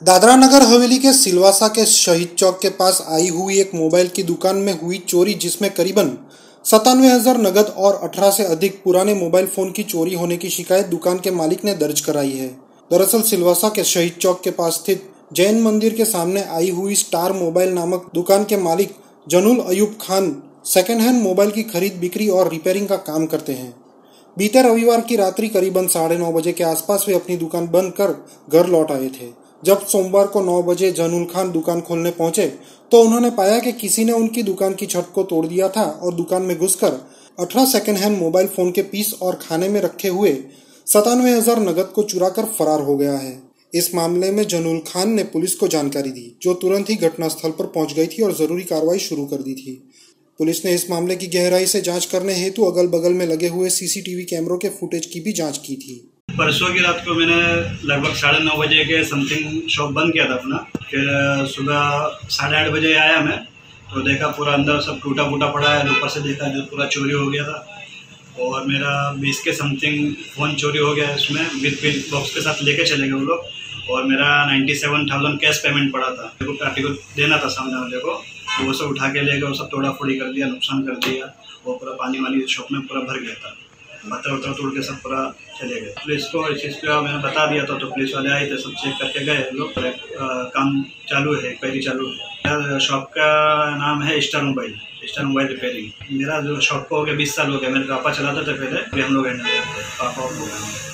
दादरा नगर हवेली के सिलवासा के शहीद चौक के पास आई हुई एक मोबाइल की दुकान में हुई चोरी, जिसमें करीबन 97,000 नगद और 18 से अधिक पुराने मोबाइल फोन की चोरी होने की शिकायत दुकान के मालिक ने दर्ज कराई है। दरअसल सिलवासा के शहीद चौक के पास स्थित जैन मंदिर के सामने आई हुई स्टार मोबाइल नामक दुकान के मालिक Janul Ayub Khan second hand mobile की खरीद बिक्री और रिपेयरिंग का काम करते हैं। बीते रविवार की रात्रि करीबन 9:30 बजे के आसपास वे अपनी दुकान बंद कर घर लौट आए थे। जब सोमवार को 9 बजे जनुल खान दुकान खोलने पहुंचे तो उन्होंने पाया कि किसी ने उनकी दुकान की छत को तोड़ दिया था और दुकान में घुसकर 18 सेकेंड हैंड मोबाइल फोन के पीस और खाने में रखे हुए 97,000 नगद को चुरा कर फरार हो गया है। इस मामले में जनुल खान ने पुलिस को जानकारी दी, जो तुरंत ही घटनास्थल पर पहुंच गई थी और जरूरी कार्रवाई शुरू कर दी थी। पुलिस ने इस मामले की गहराई से जांच करने हेतु अगल बगल में लगे हुए सीसीटीवी कैमरों के फुटेज की भी जांच की थी। परसों की रात को मैंने लगभग 9:30 बजे के समथिंग शॉप बंद किया था अपना। फिर सुबह 8:30 बजे आया मैं तो देखा पूरा अंदर सब टूटा फूटा पड़ा है। ऊपर से देखा जो पूरा चोरी हो गया था और मेरा 20 के समथिंग फ़ोन चोरी हो गया। इसमें विद बिल बॉक्स के साथ लेके चले गए वो लोग और मेरा 97,000 कैश पेमेंट पड़ा था। मेरे को पार्टी को देना था सामने वाले को, तो वो सब उठा के ले गए। वो सब तोड़ा फोड़ी कर दिया, नुकसान कर दिया और पूरा पानी वाली शॉप में पूरा भर गया था। पत्थर वत्थर तोड़ के सब पूरा चले गए। पुलिस को इस चीज़ का मैंने बता दिया था तो पुलिस वाले आए थे, सब चेक करके गए लोग। काम चालू है, क्वेरी चालू है। शॉप का नाम है स्टार मोबाइल रिपेयरिंग। मेरा जो शॉप को हो गया 20 साल हो गया। मेरे पापा चलाते थे पहले, अभी हम लोग हैंडल करते हैं। पापा हो गया।